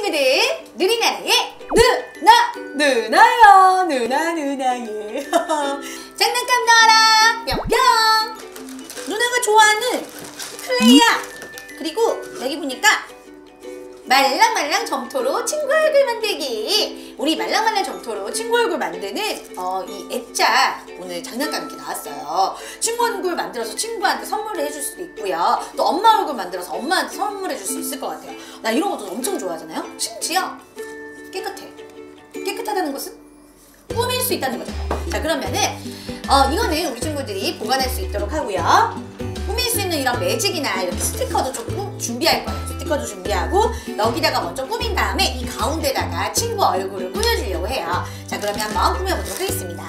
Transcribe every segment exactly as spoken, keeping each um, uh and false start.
친구들, 누리나라의 누나, 누나요, 누나, 누나예. 장난감 넣어라, 뿅뿅. 누나가 좋아하는 클레이야. 그리고 여기 보니까 말랑말랑 점토로 친구 얼굴 만들기. 우리 말랑말랑 점토로 친구 얼굴 만드는 어, 이 액자 오늘 장난감 이렇게 나왔어요. 친구 얼굴 만들어서 친구한테 선물을 해줄 수도 있고요. 또 엄마 얼굴 만들어서 엄마한테 선물해 줄 수 있을 것 같아요. 나 이런 것도 엄청 좋아하잖아요. 심지어 깨끗해. 깨끗하다는 것은 꾸밀 수 있다는 거죠. 자, 그러면은 어, 이거는 우리 친구들이 보관할 수 있도록 하고요. 꾸밀 수 있는 이런 매직이나 이렇게 스티커도 조금 준비할 거예요. 스티커도 준비하고 여기다가 먼저 꾸민 다음에 이 가운데다가 친구 얼굴을 꾸며주려고 해요. 자, 그러면 한번 꾸며보도록 하겠습니다.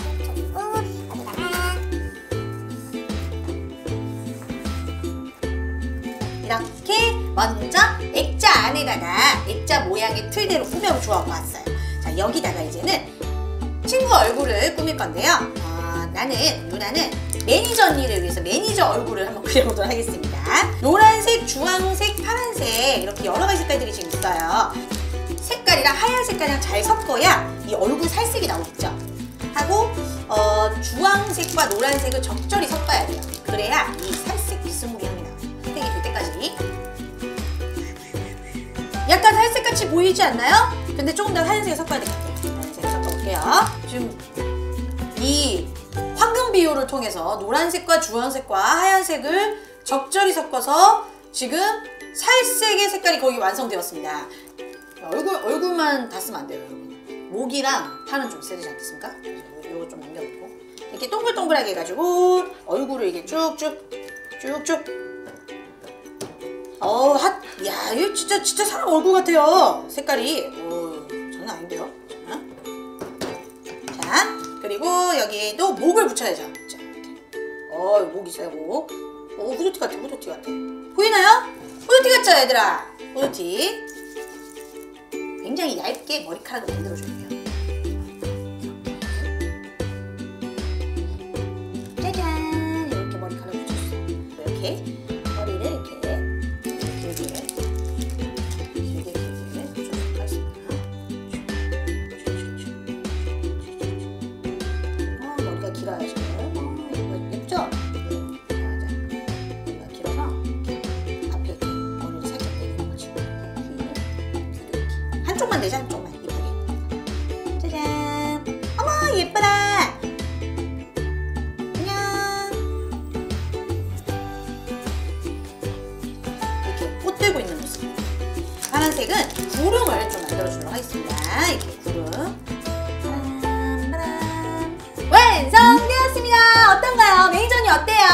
이렇게 먼저 액자 안에다가 액자 모양의 틀대로 꾸며 주어봤어요. 자, 여기다가 이제는 친구 얼굴을 꾸밀 건데요. 어, 나는, 누나는 매니저 언니를 위해서 매니저 얼굴을 한번 그려보도록 하겠습니다. 노란색, 주황색, 파란색 이렇게 여러 가지 색깔들이 지금 있어요. 색깔이랑 하얀 색깔이랑 잘 섞어야 이 얼굴 살색이 나오겠죠. 하고 어, 주황색과 노란색을 적절히 섞어야 돼요. 그래야 이 살색 비스무리 향이 나와요. 색이 될 때까지. 약간 살색같이 보이지 않나요? 근데 조금 더 하얀색을 섞어야 될 것 같아요. 하얀색을 섞어볼게요. 지금 이 황금 비율을 통해서 노란색과 주황색과 하얀색을 적절히 섞어서 지금 살색의 색깔이 거의 완성되었습니다. 얼굴, 얼굴만 다 쓰면 안 돼요, 여러분. 목이랑 팔은 좀 세지 않겠습니까? 이거 좀 남겨놓고 이렇게 동글동글하게 해가지고 얼굴을 이게 쭉쭉 쭉쭉. 어, 핫, 야, 이거 진짜 진짜 사람 얼굴 같아요. 색깔이. 오, 장난 아닌데요? 자, 자, 그리고 여기에도 목을 붙여야죠. 자, 이렇게. 어, 목 있어요, 목. 오, 후드티 같아, 후드티 같아. 보이나요? 후드티 같죠, 얘들아? 후드티. 굉장히 얇게 머리카락을 만들어줘요. 짜잔! 이렇게 머리카락을 붙여주세요. 이렇게 머리를 이렇게 길게 길게 길게 붙여주도록 하겠습니다. 어, 머리가 길어야죠. 어, 예쁘죠? 머리가 길어서 이렇게 앞에 이렇게 머리를 살짝 내리는 거지. 한쪽만 내자, 한쪽만 예쁘게. 짜잔! 어머, 예쁘다! 안녕! 이렇게 꽃 들고 있는 모습. 파란색은 구름을 좀 만들어주도록 하겠습니다. 이렇게 구름. 바람, 바람. 완성되었습니다! 어떤가요? 매니저님 어때요?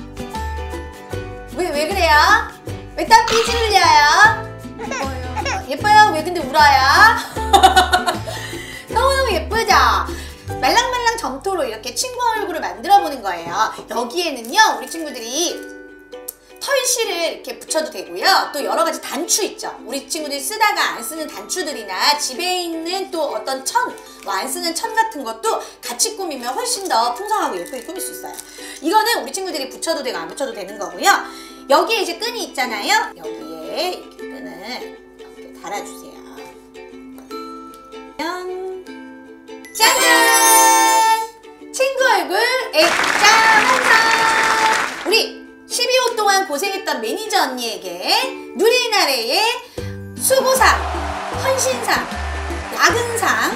왜, 왜 그래요? 왜 땀 삐질 흘려요? 예뻐요. 예뻐요? 왜 근데 울어요? 너무너무 예쁘죠? 말랑말랑 점토로 이렇게 친구 얼굴을 만들어 보는 거예요. 여기에는요, 우리 친구들이 털실을 이렇게 붙여도 되고요. 또 여러 가지 단추 있죠. 우리 친구들이 쓰다가 안 쓰는 단추들이나 집에 있는 또 어떤 천, 뭐 안 쓰는 천 같은 것도 같이 꾸미면 훨씬 더 풍성하고 예쁘게 꾸밀 수 있어요. 이거는 우리 친구들이 붙여도 되고 안 붙여도 되는 거고요. 여기에 이제 끈이 있잖아요. 여기에 이렇게 끈을 이렇게 달아주세요. 짜잔! 친구 얼굴 액자 완성! 우리 십이 호 동안 고생했던 매니저 언니에게 누리나라의 수고상, 헌신상, 야근상,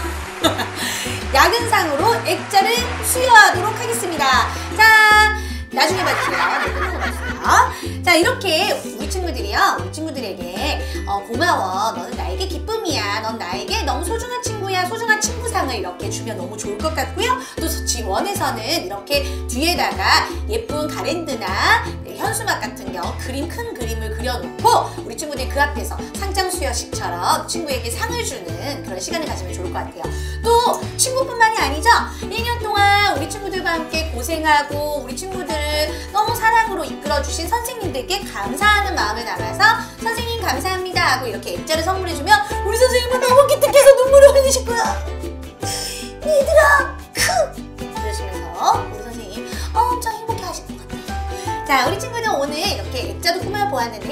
야근상으로 액자를 수여하도록 하겠습니다. 자, 나중에 봐주세요. 네, 끝나고 봐주세요. 자, 이렇게 우리 친구들이요, 우리 친구들에게 어, 고마워, 너는 나에게 기쁨이야, 넌 나에게 너무 소중한 친구야, 소중한 친구상을 이렇게 주면 너무 좋을 것 같고요. 또 지금 원에서는 이렇게 뒤에다가 예쁜 가랜드나 네, 현수막 같은 경우 그림, 큰 그림을 그려놓고 우리 친구들이 그 앞에서 상장 수여식처럼 친구에게 상을 주는 그런 시간을 가지면 좋을 것 같아요. 또 친구뿐만이 아니죠. 일 년 동안 우리 친구들과 함께 고생하고 우리 친구들을 너무 사랑으로 이끌어주신 선생님들께 감사하는 마음을 담아서 선생님 감사합니다 하고 이렇게 액자를 선물해주면 우리 선생님은 너무 기특해서 눈물을 흘리실 거야. 얘들아, 크! 그러시면서 우리 선생님 엄청 행복해 하실 것 같아요. 자, 우리 친구들 오늘 이렇게 액자도 꾸며보았는데요.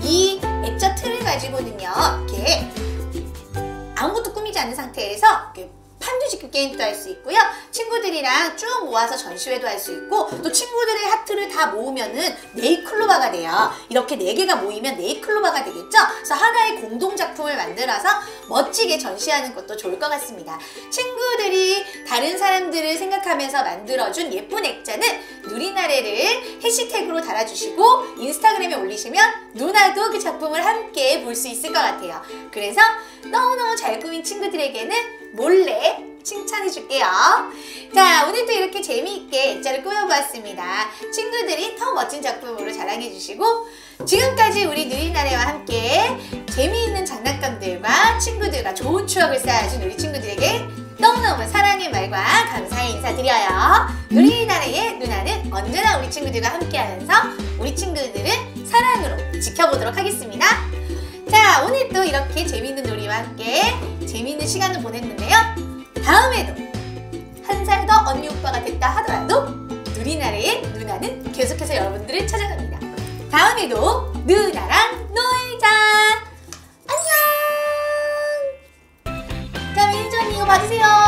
이 액자 틀을 가지고는요, 이렇게 아무것도 꾸미지 않은 상태에서 이렇게 판도 짓기 게임도 할 수 있고요. 친구들이랑 쭉 모아서 전시회도 할 수 있고, 또 친구들의 하트를 다 모으면은 네잎클로바가 돼요. 이렇게 네 개가 모이면 네잎클로바가 되겠죠? 그래서 하나의 공동작품을 만들어서 멋지게 전시하는 것도 좋을 것 같습니다. 친구들이 다른 사람들을 생각하면서 만들어준 예쁜 액자는 누리나래를 해시태그로 달아주시고 인스타그램에 올리시면 누나도 그 작품을 함께 볼 수 있을 것 같아요. 그래서 너무너무 잘 꾸민 친구들에게는 몰래 칭찬해 줄게요. 자, 오늘도 이렇게 재미있게 액자를 꾸며보았습니다. 친구들이 더 멋진 작품으로 자랑해 주시고, 지금까지 우리 누리나래와 함께 재미있는 장난감들과 친구들과 좋은 추억을 쌓아준 우리 친구들에게 너무너무 사랑의 말과 감사의 인사드려요. 누리나래의 누나는 언제나 우리 친구들과 함께하면서 우리 친구들을 사랑으로 지켜보도록 하겠습니다. 자, 오늘 또 이렇게 재미있는 놀이와 함께 재미있는 시간을 보냈는데요. 다음에도 한 살 더 언니 오빠가 됐다 하더라도 누리나래의 누나는 계속해서 여러분들을 찾아갑니다. 다음에도 누나랑 놀자. 안녕. 자, 매니저 언니 이거 봐주세요.